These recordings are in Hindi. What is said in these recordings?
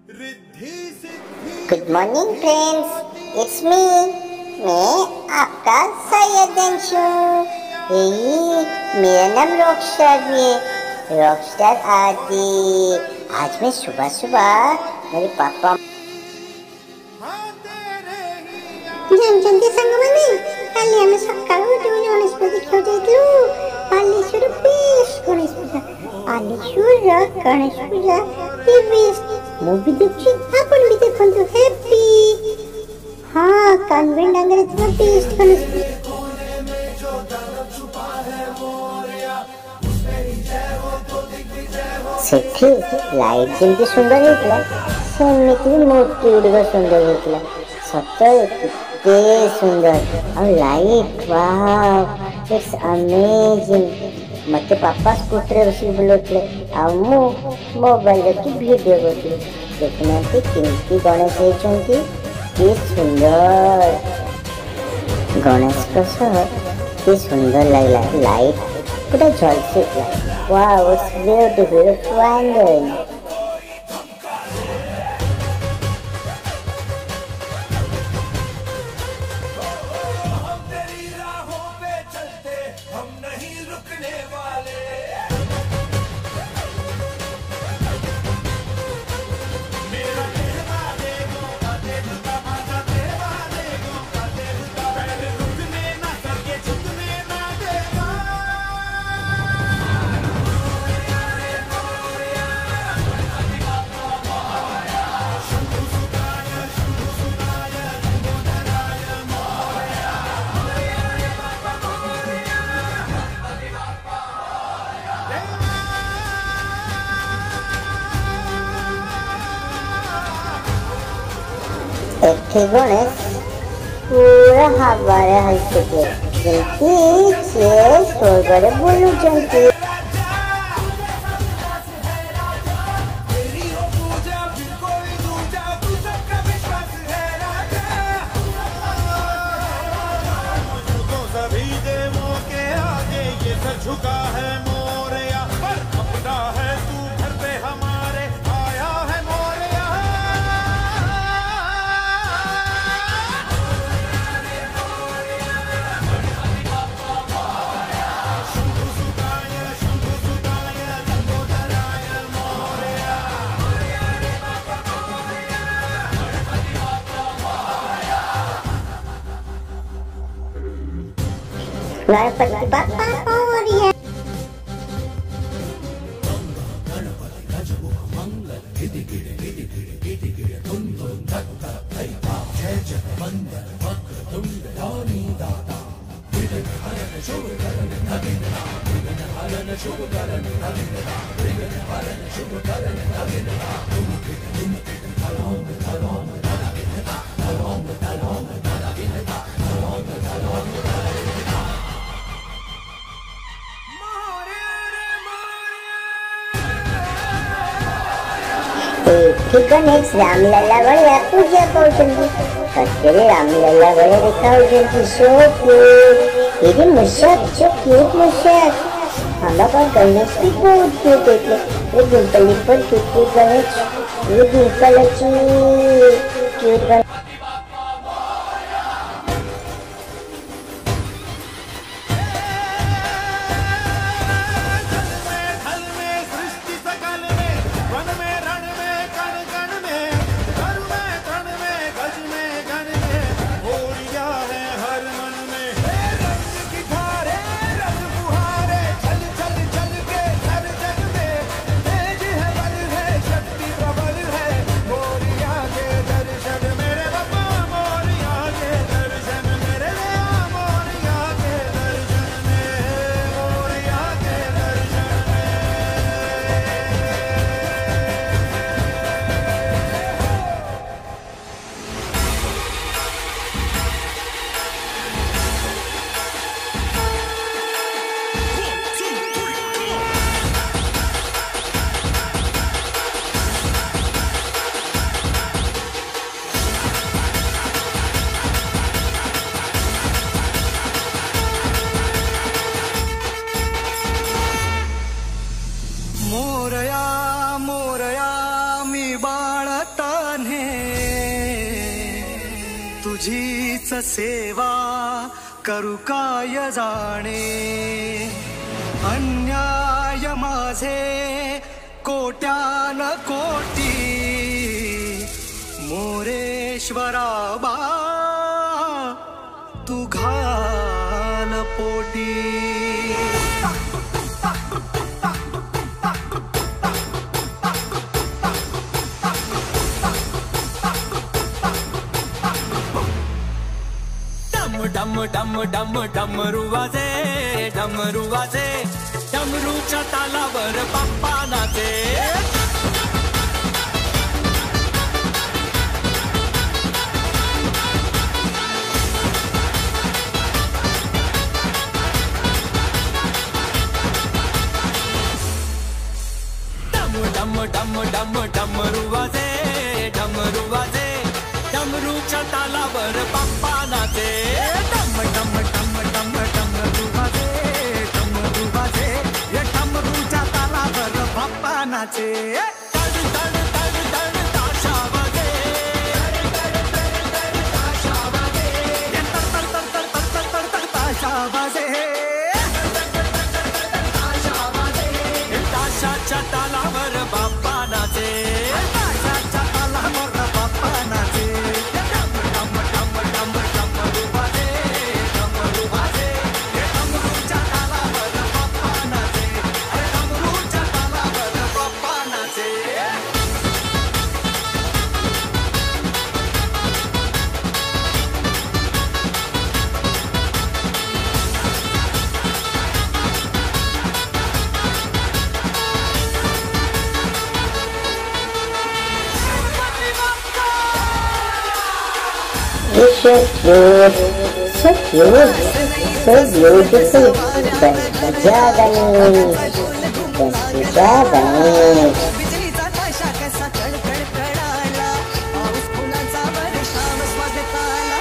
Good morning friends, it's me. मैं आपका सैयद अंशु। मेरा नाम रॉकस्टार भी है, रॉकस्टार आदि। आज मैं सुबह सुबह मेरे पापा ଜାଣିଛନ୍ତି ସାଙ୍ଗମାନେ, କାଲି ଆମେ ସକାଳୁ ଯୋଉ ଗଣେଶ ପୂଜା ଦେଖିବାକୁ ଯାଇଥିଲୁ। ବାଲେଶ୍ୱର ବେଷ୍ଟ ଗଣେଶ ପୂଜା, ବାଲେଶ୍ୱରର ଗଣେଶ ପୂଜା ବେଷ୍ଟ। ମୁଁ ବି ଦେଖୁଛି, ଆପଣ ବି ଦେଖନ୍ତୁ। ହେପି ହଁ, କନଭେଣ୍ଟ ଆଗରେ ଥିବା ବେଷ୍ଟ ଗଣେଶ ପୂଜା। ସେଠି ଲାଇଟ୍ ଯେମିତି ସୁନ୍ଦର ହେଇଥିଲା, ସେମିତି ମୂର୍ତ୍ତି ଗୁଡ଼ିକ ସୁନ୍ଦର ହେଇଥିଲା। ସତରେ କେତେ ସୁନ୍ଦର ଆଉ ଲାଇଟ୍, ୱାଓ, ଇଟ୍ସ ଅମେଜିଂ। ମତେ ପାପା ସ୍କୁଟିରେ ବସିକି ବୁଲଉଥିଲେ ଆଉ ମୁଁ ମୋବାଇଲରେ କି ଭିଡ଼ିଓ କରୁଥିଲି। ଦେଖୁନାହାନ୍ତି କେମିତି ଗଣେଶ ହେଇଛନ୍ତି, କି ସୁନ୍ଦର। ଗଣେଶଙ୍କ ସହ କି ସୁନ୍ଦର ଲାଗିଲା, ଲାଇଟ୍ ପୁରା ଝଲସୁଥିଲା। Wow, it's beautiful, wandering. ଏଠି ଗଣେଶ ପୁରା ହାୱାରେ ହସୁଥିଲେ, ଯେମିତି ସିଏ ସ୍ୱର୍ଗରେ ବୁଲୁଛନ୍ତି। गणपति बाप्पा मोरया। गणेश रामलला भलिया पूजा पाउछन्ति। सत्यरे रामलला भलिया देखाउछन्ति। So cute. ये मुशक, सो क्यूट मुशक। हमारा गणेश भी बहुत क्यूट है। ये डिम्पल पर क्यूट गणेश, ये डिम्पल अच्छी क्यूट गणेश। तुझीच सेवा करू काय जाणे, अन्याय माझे कोट्यान कोटी, मोरेश्वरा बा तू घाल पोटी. डम डम डम डमरू वाजे, डमरू वाजे, डमरूच्या तालावर बाप्पा नाचे. डम डम डम डमरू वाजे, डमरू वाजे, डमरूच्या तालावर बाप्पा नाचे. डम डम डम डम डमरू वाजे, डमरू वाजे, या डमरूच्या तालावर बाप्पा नाचे. तड तड तड तड ताशा वाजे, ताशा वाजे, तड तड तड तड तड तड ताशा वाजे. ताशाच्या तालावर बाप्पा नाचे, ताशाच्या तालावर बाप्पा नाचे. डम डम डम डम डमरू वाजे, डमरू वाजे, डमरूच्या तालावर बाप्पा नाचे. डमरूच्या तालावर बाप्पा नाचे. It's so cute, so cute, so beautiful. Gani, Gani. बिजलीचा ताशा कसा कडकडाला, पाऊस फुलांचा वर्षाव स्वागताला.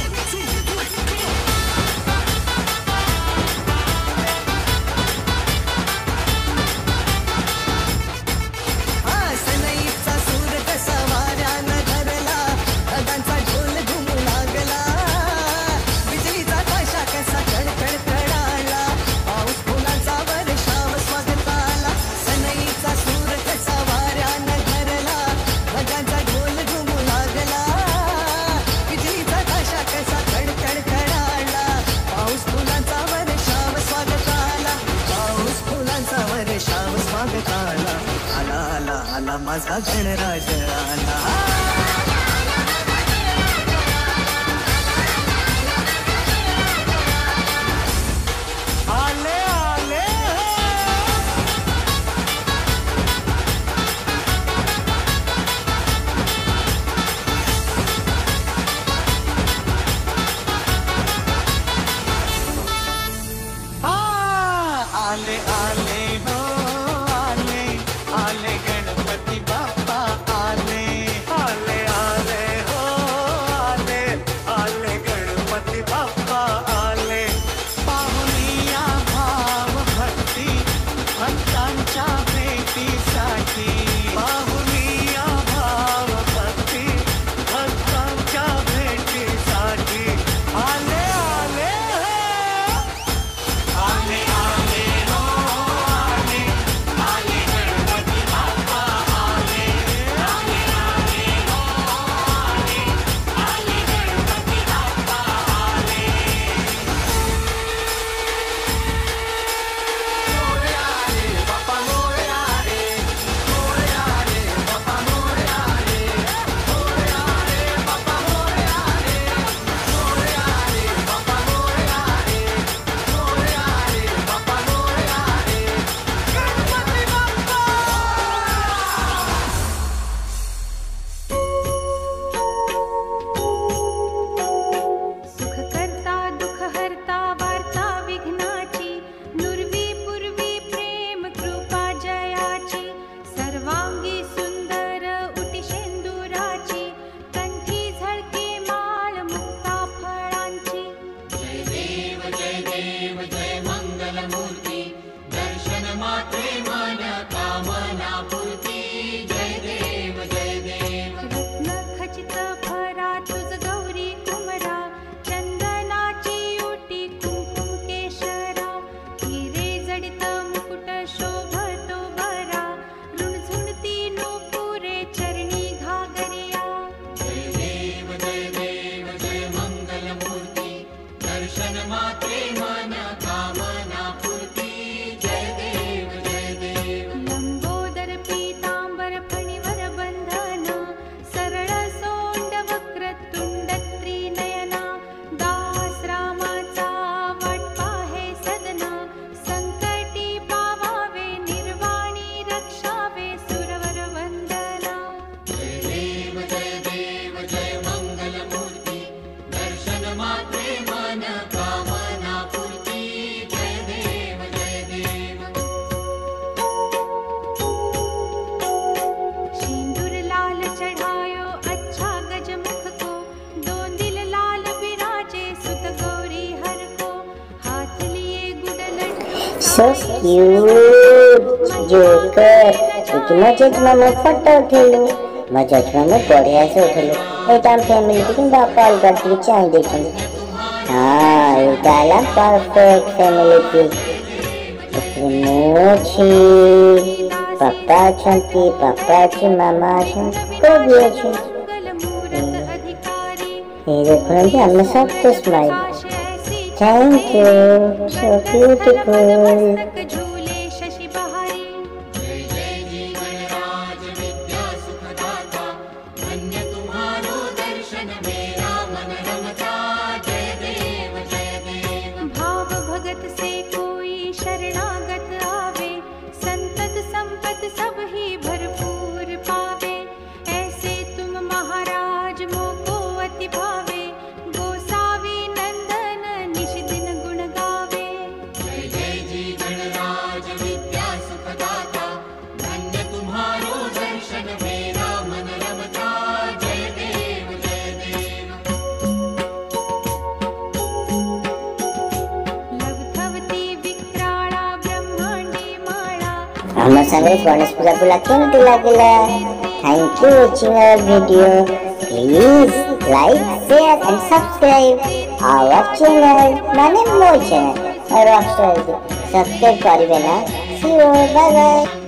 सनईचा सूर कसा वाऱ्यानं धरला, ढगांचा ढोल घुमू लागला. बिजलीचा ताशा कसा कडकडाला, पाऊस फुलांचा वर्षाव स्वागताला. सनईचा सूर कसा वाऱ्यानं धरला, ढगांचा ढोल घुमू लागला. बिजलीचा ताशा कसा कडकडाला, पाऊस फुलांचा वर्षाव स्वागताला. पाऊस फुलांचा वर्षाव स्वागताला. आला आला आला माझा गणराज आला. आले आले आले आले हो आले, आले गणपती बाप्पा आले. So cute, Joker. Iki mo judgma mo photo uthelu. Mo judgma mo बढ़िया से उठेलु. एटा फैमिली के बापा अलग के चाय देखन. हां एटा ला परफेक्ट फैमिली पिक. मोची पापा छंती पापा ची मामा छंती को भी अछि. ये देखो ना हम सबको smile. Thank you, so beautiful. हमारे संगे गणेश पूजा बुला केमती लागला. Thank you watching our video. Please like share and subscribe our channel माने मोर चैनल रॉकस्टार सब्सक्राइब करिवे ना. See you bye bye.